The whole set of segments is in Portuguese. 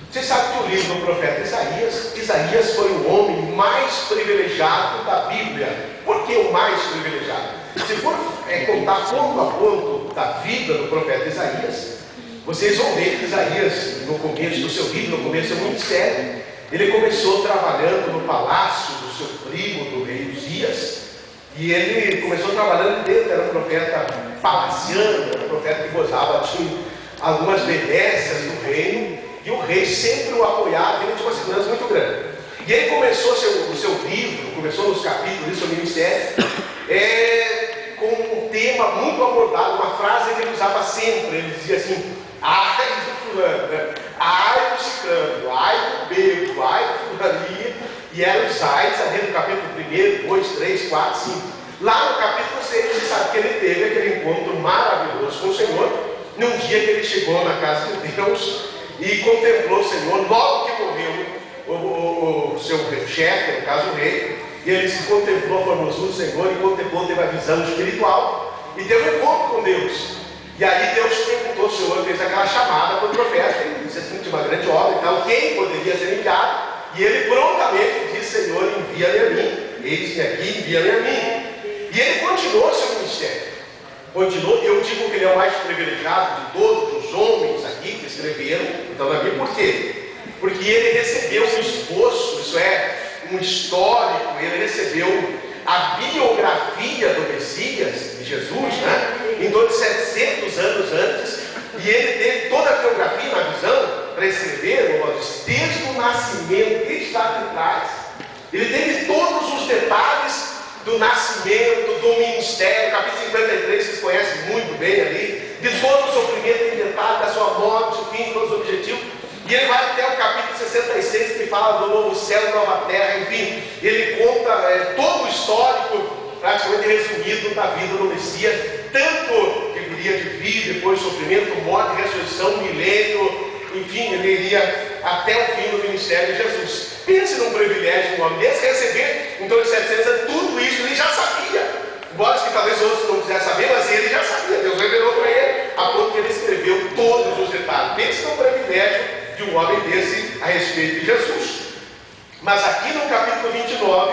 Você sabe que o livro do profeta Isaías foi o homem mais privilegiado da Bíblia. Por que o mais privilegiado? Se for contar ponto a ponto da vida do profeta Isaías, vocês vão ver que Isaías, no começo do seu livro, no começo do ministério, ele começou trabalhando no palácio do seu primo, do rei Uzias, e ele começou trabalhando dentro, era um profeta palaciano, era um profeta que gozava de algumas benesses do reino, e o rei sempre o apoiava, ele tinha uma segurança muito grande. E ele começou o seu livro, começou nos capítulos do seu ministério, com um tema muito abordado, uma frase que ele usava sempre. Ele dizia assim: ai do fulano, né? Ai do ciclano, ai do bebo, ai do fulaninho. E eram os aides ali no capítulo 1, 2, 3, 4, 5. Lá no capítulo 6, você sabe que ele teve aquele encontro maravilhoso com o Senhor, num dia que ele chegou na casa de Deus e contemplou o Senhor. Logo que morreu o seu chefe, no caso o rei, e ele se contemplou a formosura do Senhor, e contemplou, teve a visão espiritual, e teve um encontro com Deus. E aí Deus perguntou, o Senhor fez aquela chamada para o profeta, ele disse assim: tinha uma grande obra, então quem poderia ser enviado? E ele prontamente disse: Senhor, envia-me a mim, eis-me aqui, envia-me a mim. E ele continuou seu ministério, continuou. Eu digo que ele é o mais privilegiado de todos os homens aqui que escreveram então na Bíblia. Por quê? Porque ele recebeu um esboço, isso é, um histórico, ele recebeu a biografia do Messias, de Jesus, né? Em torno de 700 anos antes, e ele teve toda a biografia na visão para escrever, desde o nascimento, desde lá de trás. Ele teve todos os detalhes do nascimento, do ministério, capítulo 53, vocês conhecem muito bem ali, de todo o sofrimento em detalhe, da sua morte, enfim, todos os objetivos. E ele vai até o capítulo 66, que fala do novo céu e nova terra, enfim, ele conta todo o histórico, praticamente resumido, da vida do Messias, tanto que viria de vida, depois sofrimento, morte, ressurreição, milênio, enfim, ele iria até o fim do ministério de Jesus. Pense num privilégio de um homem desse receber em torno de 700 anos, tudo isso ele já sabia. Embora que talvez outros não quisessem saber, mas ele já sabia. Deus revelou para ele, a ponto que ele escreveu todos os detalhes. Pense num privilégio de um homem desse a respeito de Jesus. Mas aqui no capítulo 29,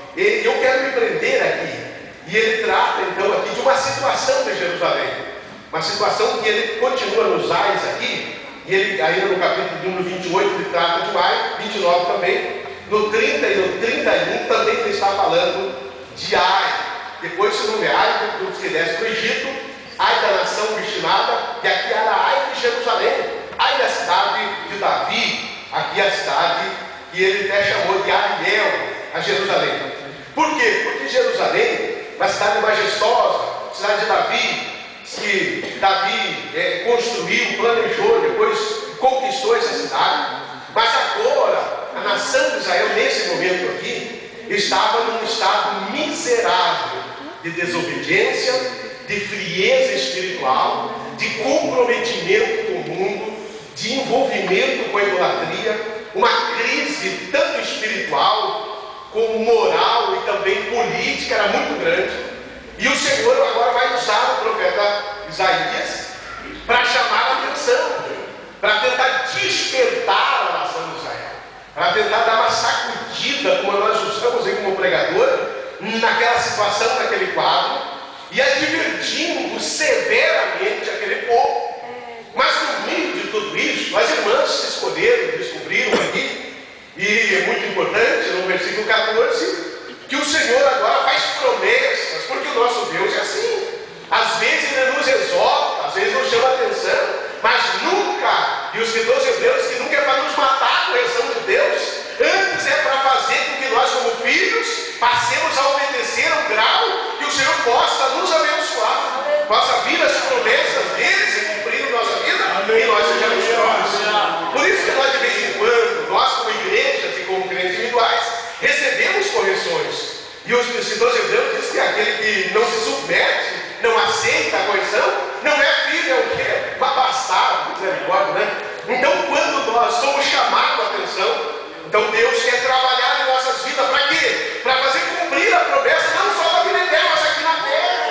eu quero me prender aqui, e ele trata então aqui de uma situação de Jerusalém, uma situação que ele continua nos ais aqui, e ele ainda no capítulo número 28 ele trata de Ai, 29 também, no 30 e no 31 também ele está falando de Ai. Depois se nome Ai dos que desce para o Egito, Ai da nação obstinada, e aqui era Ai de Jerusalém, Ai da cidade de Davi, aqui a cidade que ele até chamou de Ariel, a Jerusalém. Por quê? Porque Jerusalém, uma cidade majestosa, cidade de Davi, que Davi construiu, planejou, depois conquistou essa cidade. Mas agora, a nação de Israel, nesse momento aqui, estava num estado miserável de desobediência, de frieza espiritual, de comprometimento com o mundo, de envolvimento com a idolatria, uma crise tanto espiritual como moral e também política era muito grande. E o Senhor agora vai usar o profeta Isaías para chamar a atenção, para tentar despertar a nação de Israel, para tentar dar uma sacudida, como nós usamos aí como pregador, naquela situação, naquele quadro, e advertindo severamente aquele povo. Mas no meio de tudo isso, as irmãs se escolheram, descobriram aqui, e é muito importante, no versículo 14, que o Senhor agora faz promessas, porque o nosso Deus é assim. Às vezes ele nos exorta, às vezes nos chama a atenção, mas nunca, e os escritores hebreus, que nunca é para nos matar a correção de Deus, antes é para fazer com que nós, como filhos, passemos a obedecer ao grau que o Senhor possa nos abençoar, possa vir as promessas deles e cumprir na nossa vida, e nós sejamos próximos. Por isso que nós, de vez em quando, nós como igrejas e como crentes individuais, recebemos correções. E os escritores hebreus dizem que aquele que não se submete, não aceita a correção, não é filho, é o quê? Bastardo, misericórdia, né? Então, quando nós somos chamados a atenção, então Deus quer trabalhar em nossas vidas para quê? Para fazer cumprir a promessa, não só da vida eterna, mas aqui na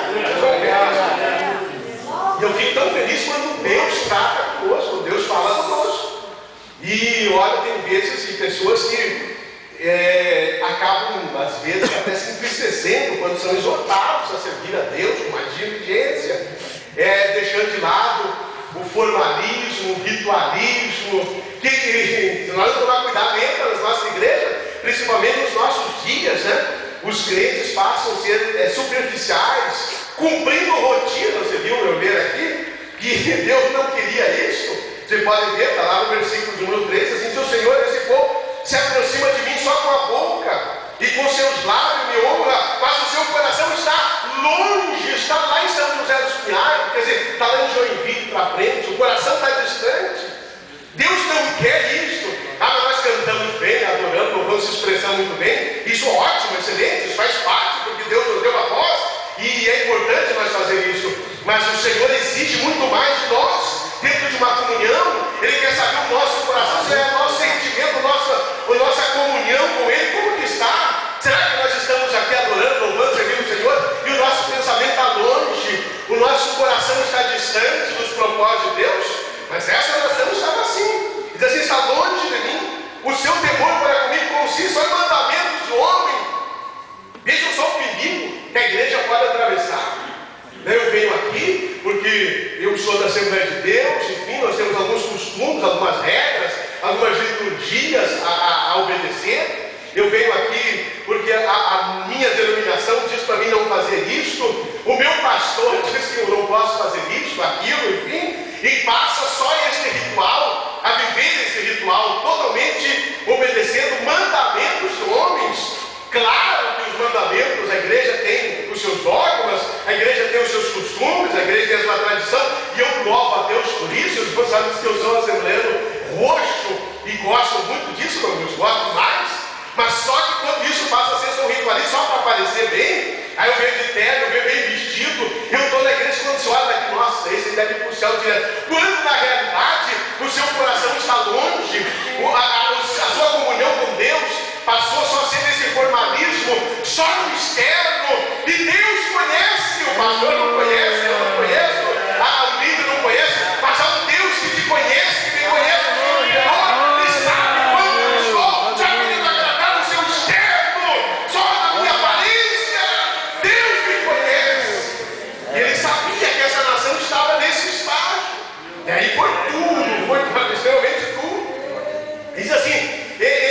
terra. E eu fico tão feliz quando Deus trata conosco, quando Deus fala conosco. E vezes, de pessoas que acabam, às vezes, até se entristecendo quando são exortados a servir a Deus com mais diligência, deixando de lado o formalismo, o ritualismo, que se nós não tomar cuidado, entra nas nossas igrejas, principalmente nos nossos dias, né? Os crentes passam a ser superficiais, cumprindo rotina. Você viu eu ler aqui que Deus não queria isso? Você pode ver, está lá no versículo de número 3, assim: seu Senhor, esse povo se aproxima de mim só com a boca e com seus lábios me honra, mas o seu coração está longe, está lá em São José dos Pinhais, quer dizer, está lá em Joinville para frente, o coração está distante. Deus não quer isso. Mas nós cantamos bem, adoramos, louvamos, se expressamos muito bem. Isso é ótimo, excelente, isso faz parte, porque Deus nos deu a voz e é importante nós fazer isso. Mas o Senhor exige muito mais de nós. Dentro de uma comunhão, Ele quer saber o nosso coração, se é o nosso sentimento, a nossa comunhão com Ele, como que está? Será que nós estamos aqui adorando, louvando, servindo o Senhor e o nosso pensamento está longe, o nosso coração está distante dos propósitos de Deus? Mas essa nação estava assim. Diz assim: está longe de mim, o seu temor para comigo consiste só em mandamentos de homem. Veja só o perigo que a igreja pode atravessar. Eu venho aqui porque eu sou da Assembleia de Deus, enfim, nós temos alguns costumes, algumas regras, algumas liturgias a obedecer. Eu venho aqui porque a minha denominação diz para mim não fazer isto, o meu pastor diz que eu não posso fazer isto, aquilo, enfim, e passa só este ritual, a viver esse ritual totalmente obedecendo mandamentos de homens. Claro que os mandamentos, a igreja tem os seus dogmas, a igreja tem os seus costumes, a igreja tem a sua tradição, e eu louvo a Deus por isso. Os irmãos sabem que eu sou assembleano roxo e gosto muito disso, eu gosto mais, mas só que quando isso passa a ser só um ritualismo, só para parecer bem, aí eu venho de terno, eu venho bem vestido, eu estou na igreja, quando você olha daqui, nossa, esse deve ir para o céu direto, quando na realidade o seu coração está longe, a sua comunhão com Deus passou só a ser esse formalismo, só no externo, e Deus conhece, o pastor não conhece, eu não conheço, o líder não conhece, mas há um Deus que te conhece, que me conhece no interior, e sabe quando eu estou já querendo agradar no seu externo, só na minha aparência. Deus me conhece, e Ele sabia que essa nação estava nesse estágio, e aí foi tudo, foi extremamente tudo. Diz assim: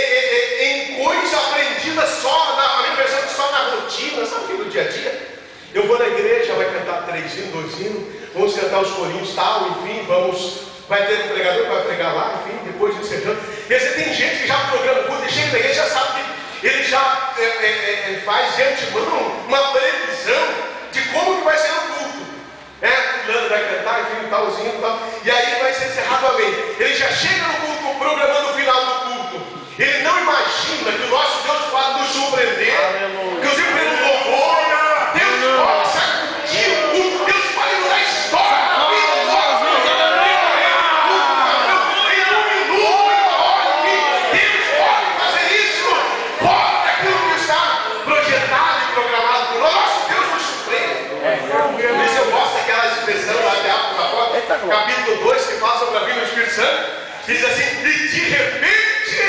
coisa aprendida só na minha versão, só na rotina, sabe que no dia a dia? Eu vou na igreja, vai cantar 3 hinos, 2 hinos, vamos cantar os corinhos, tal, enfim, vai ter um pregador que vai pregar lá, enfim, depois disso encerrando. Quer dizer, tem gente que já programa o culto, e chega na igreja, já sabe que ele já faz de antemão uma previsão de como que vai ser o culto. Fulano vai cantar, enfim, talzinho, tal, e aí vai ser encerrado, amém. Ele já chega no culto programando o final do culto. Ele não imagina que o nosso Deus pode nos surpreender. Inclusive pelo louvor, Deus pode sacudir o culto, Deus pode mudar a história da vida do nosso em um minuto, em uma hora, enfim, Deus pode fazer isso. Pode aquilo que está projetado e programado por nós. Nosso Deus nos surpreende. Por isso eu gosto daquela expressão lá de Atos, capítulo 2, que fala sobre a vida do Espírito Santo. Diz assim: e de repente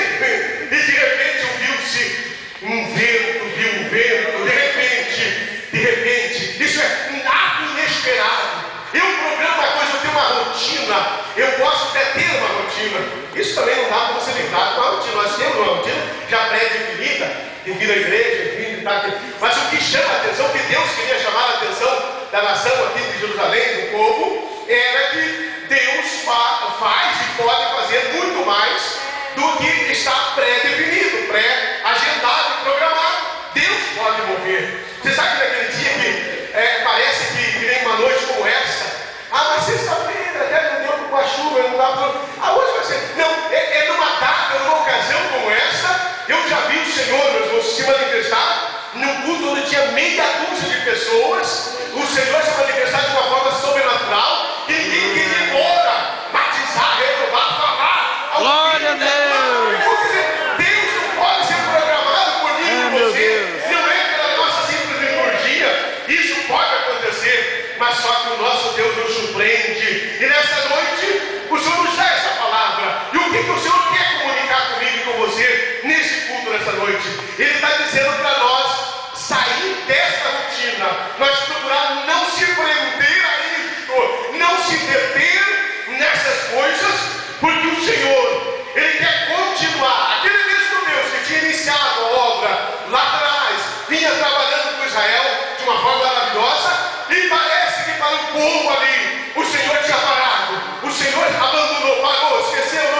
ouviu-se um vento, de repente, isso é nada inesperado. Eu programo uma coisa, eu tenho uma rotina, eu posso até ter uma rotina. Isso também não dá para você lidar com a rotina. Nós temos uma rotina já pré-definida, de vir à igreja, de estar aqui. Mas o que chama a atenção, que Deus queria chamar a atenção da nação aqui de Jerusalém, do povo, era que Deus faz e pode fazer muito mais do que está pré-definido, pré-agendado e programado. Deus pode mover. Você sabe que naquele dia que parece que nem uma noite como essa, mas sexta-feira, até não deu com a chuva, não dá para. Hoje vai ser. Não, numa data, numa ocasião como essa, eu já vi o Senhor, meus irmãos, se manifestar num culto onde tinha meia dúzia de pessoas. O Senhor se manifestar de uma forma sobrenatural, que ninguém queria embora, batizar, renovar, falar. Glória a Deus! Deus não pode ser Israel de uma forma maravilhosa, e parece que para o povo ali, o Senhor tinha parado, o Senhor abandonou, parou, esqueceu,